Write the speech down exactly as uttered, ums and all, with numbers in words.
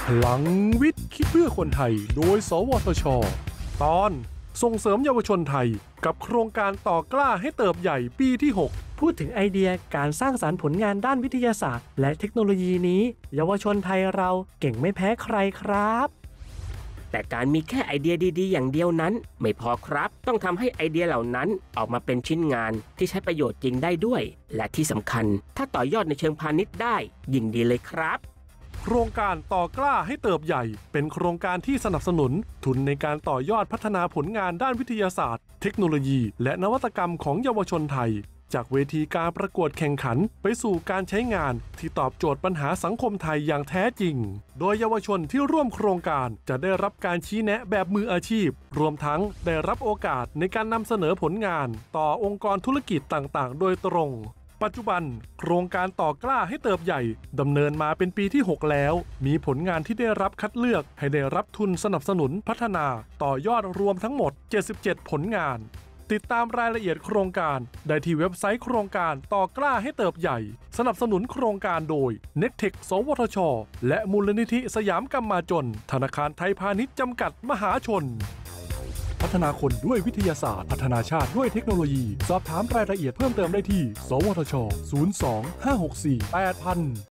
พลังวิทย์คิดเพื่อคนไทยโดยสวทช.ตอนส่งเสริมเยาวชนไทยกับโครงการต่อกล้าให้เติบใหญ่ปีที่หกพูดถึงไอเดียการสร้างสรรค์ผลงานด้านวิทยาศาสตร์และเทคโนโลยีนี้เยาวชนไทยเราเก่งไม่แพ้ใครครับแต่การมีแค่ไอเดียดีๆอย่างเดียวนั้นไม่พอครับต้องทำให้ไอเดียเหล่านั้นออกมาเป็นชิ้นงานที่ใช้ประโยชน์จริงได้ด้วยและที่สำคัญถ้าต่อยอดในเชิงพาณิชย์ได้ยิ่งดีเลยครับโครงการต่อกล้าให้เติบใหญ่เป็นโครงการที่สนับสนุนทุนในการต่อยอดพัฒนาผลงานด้านวิทยาศาสตร์เทคโนโลยีและนวัตกรรมของเยาวชนไทยจากเวทีการประกวดแข่งขันไปสู่การใช้งานที่ตอบโจทย์ปัญหาสังคมไทยอย่างแท้จริงโดยเยาวชนที่ร่วมโครงการจะได้รับการชี้แนะแบบมืออาชีพรวมทั้งได้รับโอกาสในการนำเสนอผลงานต่อองค์กรธุรกิจต่างๆโดยตรงปัจจุบันโครงการต่อกล้าให้เติบใหญ่ดำเนินมาเป็นปีที่หกแล้วมีผลงานที่ได้รับคัดเลือกให้ได้รับทุนสนับสนุนพัฒนาต่อยอดรวมทั้งหมดเจ็ดสิบเจ็ดผลงานติดตามรายละเอียดโครงการได้ที่เว็บไซต์โครงการต่อกล้าให้เติบใหญ่สนับสนุนโครงการโดย เน็กเทค สวทช.และมูลนิธิสยามกัมมาจนธนาคารไทยพาณิชย์จำกัดมหาชนพัฒนาคนด้วยวิทยาศาสตร์พัฒนาชาติด้วยเทคโนโลยีสอบถามรายละเอียดเพิ่มเติมได้ที่สวทช ศูนย์ สอง ห้า หก สี่ แปด ศูนย์ ศูนย์